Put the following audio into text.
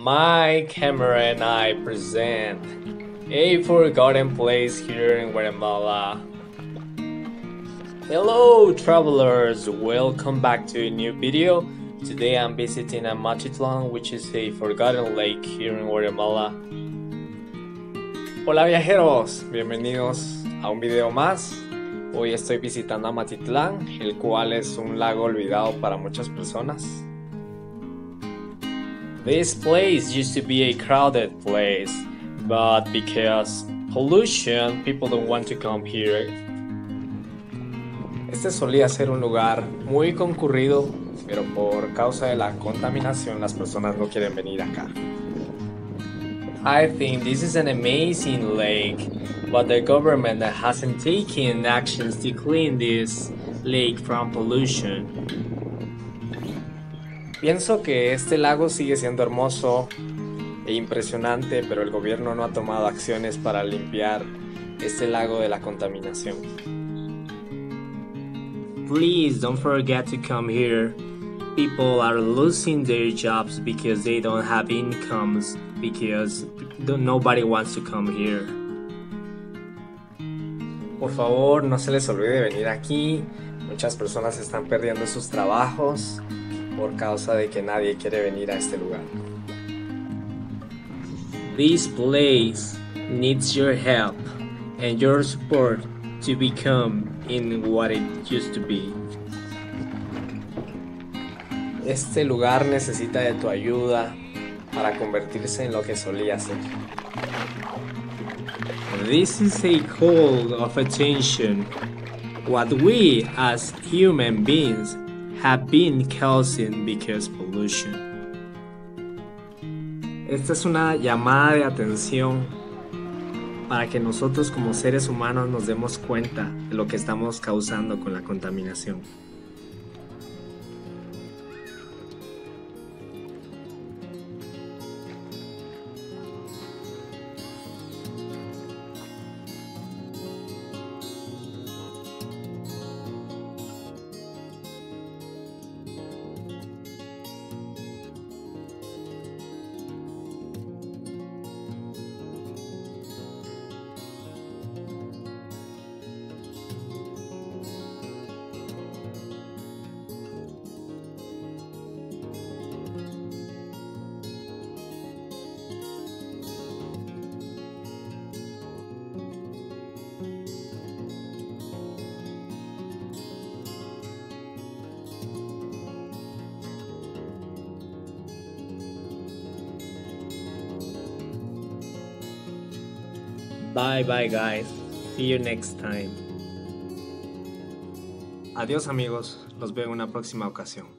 My camera and I present a forgotten place here in Guatemala. Hello travelers, welcome back to a new video. Today I'm visiting Amatitlán, which is a forgotten lake here in Guatemala. Hola viajeros, bienvenidos a un video más. Hoy estoy visitando Amatitlán, el cual es un lago olvidado para muchas personas. This place used to be a crowded place, but because pollution, people don't want to come here. Este solía ser un lugar muy concurrido, pero por causa de la contaminación las personas no quieren venir acá. I think this is an amazing lake, but the government hasn't taken actions to clean this lake from pollution. Pienso que este lago sigue siendo hermoso e impresionante, pero el gobierno no ha tomado acciones para limpiar este lago de la contaminación. Please don't forget to come here. People are losing their jobs because they don't have incomes, because nobody wants to come here. Por favor, no se les olvide venir aquí. Muchas personas están perdiendo sus trabajos por causa de que nadie quiere venir a este lugar. This place needs your help and your support to become in what it used to be. Este lugar necesita de tu ayuda para convertirse en lo que solía ser. This is a call of attention. What we as human beings have been causing because pollution. Esta es una llamada de atención para que nosotros como seres humanos nos demos cuenta de lo que estamos causando con la contaminación. Bye bye guys, see you next time. Adiós amigos, los veo en una próxima ocasión.